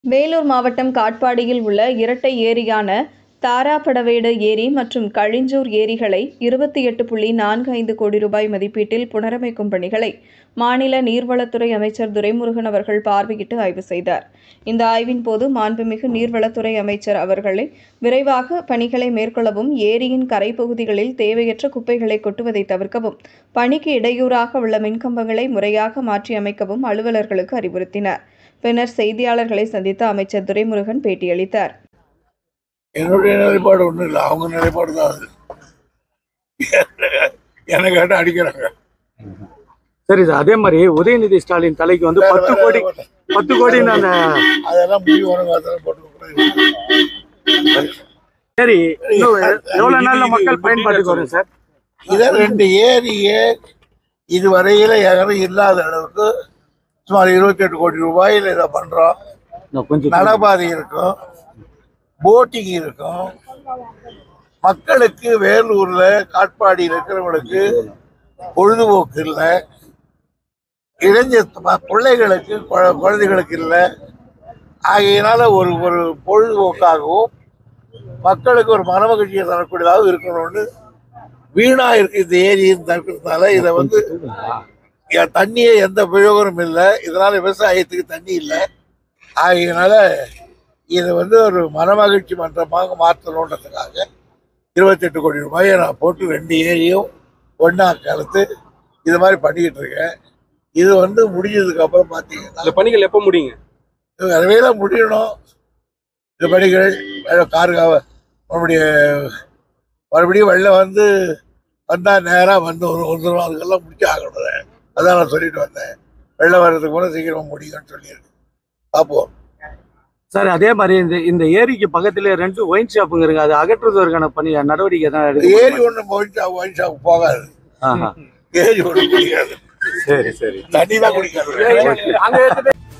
வேலூர் மாவட்டம் காட்பாடியில் உள்ள இரட்டை ஏரியான தாராபடவேடு ஏரி மற்றும் கழிஞ்சூர் ஏரிகளை 28.45 கோடி ரூபாய் மதிப்பீட்டில் புனரமைக்கும் பணிகளை மாநில நீர்வளத்துறை அமைச்சர் துரைமுருகன் அவர்கள் பார்வையிட்டு ஆய்வு செய்தார். இந்த ஆய்வின் போது மாண்புமிகு நீர்வளத்துறை அமைச்சர் அவர்களை விரைவாக பணிகளை மேற்கொள்ளவும், ஏரியின் கரைப்பகுதிகளில் தேவையற்ற குப்பைகளை கொட்டுவதை தவிர்க்கவும், பணிக்கு இடையூறாக உள்ள மின்கம்பங்களை முறையாக மாற்றி அமைக்கவும் அலுவலர்களுக்கு அறிவுறுத்தினார். பின்னர் செய்தியாளர்களை சந்தித்த அமைச்சர் துரைமுருகன் பேட்டியளித்தார். என்னுடைய நிலைப்பாடு ஒன்றும் இல்லை, அவங்க நிலைப்பாடு தான் அது. எனக்கு கேட்ட அடிக்கிறாங்க. சரி சார், அதே மாதிரி உதயநிதி ஸ்டாலின் தலைக்கு வந்து 10 கோடி அதெல்லாம் முடிவு போட்டு. சரி, எவ்வளவு நாள்ல மக்கள் பயன்பாட்டுக்கு வரும் சார்? இதை 2 ஏரியே இதுவரையில யாரும் இல்லாத அளவுக்கு சுமார் 28 கோடி ரூபாயில் இதை பண்றோம். நடபாதை இருக்கும், போட்டிங் இருக்கும். மக்களுக்கு வேலூர்ல காட்பாடியில் இருக்கிறவங்களுக்கு பொழுதுபோக்கு இல்லை, பிள்ளைகளுக்கு குழந்தைகளுக்கு இல்லை. ஆகையினால ஒரு பொழுதுபோக்காகவும் மக்களுக்கு ஒரு மனமகிழ்ச்சியை தரக்கூடியதாக இருக்கணும்னு வீணா இருக்கு இந்த ஏரியின் தடுக்கிறதுனால. இதை வந்து தண்ணியே எந்த பிரயோகமும் இல்லை, இதனால விவசாயத்துக்கு தண்ணி இல்லை. ஆகையினால இதை வந்து ஒரு மனமகிழ்ச்சி மன்றமாக மாற்றணுன்றதுக்காக 28 கோடி ரூபாயை நான் போட்டு 2 ஏரியும் ஒன்றா கலந்து இது மாதிரி பண்ணிக்கிட்டு இருக்கேன். இது வந்து முடிஞ்சதுக்கு அப்புறம் பார்த்தீங்கன்னா பணிகள் எப்போ முடியுங்க? விரைவில் முடியணும். இந்த பணிகள் காருக்காக மறுபடியும் வெளில வந்தால் நேராக வந்து வந்துடும். அதுக்கெல்லாம் முடிச்சு ஆகணும். அதான் நான் சொல்லிட்டு வந்தேன். வெளில வர்றதுக்கு கூட சீக்கிரமாக முடியும்னு சொல்லியிருக்கேன். பார்ப்போம் சார். அதே மாதிரி இந்த ஏரிக்கு பக்கத்துல 2 ஒயின் ஷாப்புங்க, அது அகற்றுவதற்கான பணி நடவடிக்கை தான் எடுக்கும். ஏரி ஒன்றும் ஒயின் ஷாப் போகாது, ஏரி ஒன்றும் குடிக்காது. சரி சரி, தண்ணி தான் குடிக்காது.